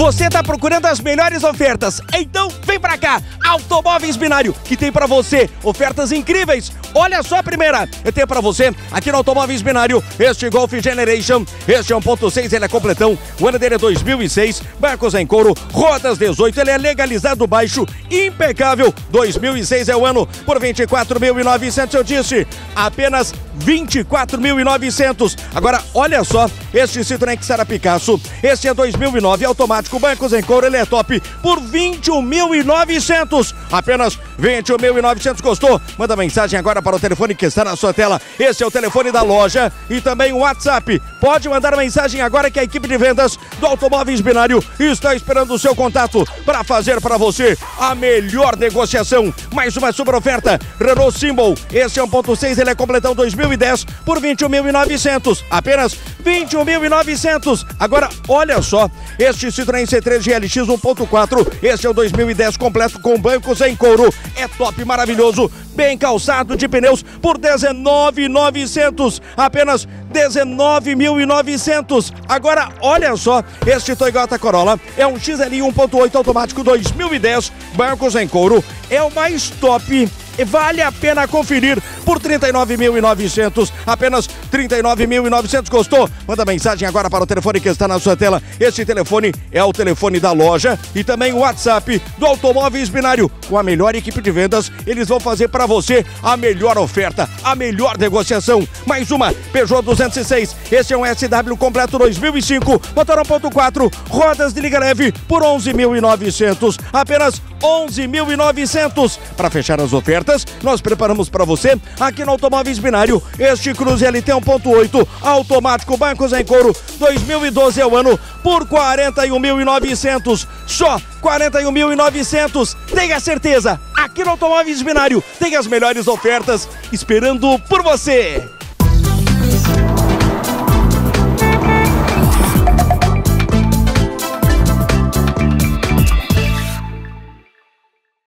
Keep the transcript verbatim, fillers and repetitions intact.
Você tá procurando as melhores ofertas? Então vem pra cá, Automóveis Binário, que tem pra você ofertas incríveis. Olha só a primeira, eu tenho pra você aqui no Automóveis Binário este Golf Generation, este é um ponto seis, ele é completão, o ano dele é dois mil e seis, bancos em couro, rodas dezoito, ele é legalizado baixo, impecável, dois mil e seis é o ano, por vinte e quatro mil e novecentos eu disse, apenas vinte e quatro mil e novecentos. Agora olha só, este Citroën Xara Picasso, este é dois mil e nove, automático, bancos em couro, ele é top, por vinte e um mil e novecentos, apenas vinte e um mil e novecentos custou. Manda mensagem agora para o telefone que está na sua tela, esse é o telefone da loja e também o WhatsApp. Pode mandar mensagem agora que a equipe de vendas do Automóveis Binário está esperando o seu contato para fazer para você a melhor negociação. Mais uma super oferta, Renault Symbol, esse é um ponto seis, ele é completão dois mil e dez por vinte e um mil e novecentos, apenas vinte e um mil e novecentos. Agora olha só, este Citroën C três G L X um ponto quatro, este é o dois mil e dez completo com bancos em couro, é top, maravilhoso, bem calçado de pneus por dezenove mil e novecentos, apenas dezenove mil e novecentos. Agora olha só, este Toyota Corolla é um X L I um ponto oito automático dois mil e dez, bancos em couro, é o mais top. Vale a pena conferir por trinta e nove mil e novecentos, apenas trinta e nove mil e novecentos custou. Manda mensagem agora para o telefone que está na sua tela. Este telefone é o telefone da loja e também o WhatsApp do Automóveis Binário. Com a melhor equipe de vendas, eles vão fazer para você a melhor oferta, a melhor negociação. Mais uma, Peugeot duzentos e seis, este é um S W completo dois mil e cinco, motor um ponto quatro, rodas de liga leve por onze mil e novecentos, apenas onze mil e novecentos. Para fechar as ofertas, nós preparamos para você aqui no Automóveis Binário este Cruze L T um ponto oito automático, bancos em couro, dois mil e doze é o ano, por quarenta e um mil e novecentos, só quarenta e um mil e novecentos. Tenha certeza, aqui no Automóveis Binário tem as melhores ofertas esperando por você.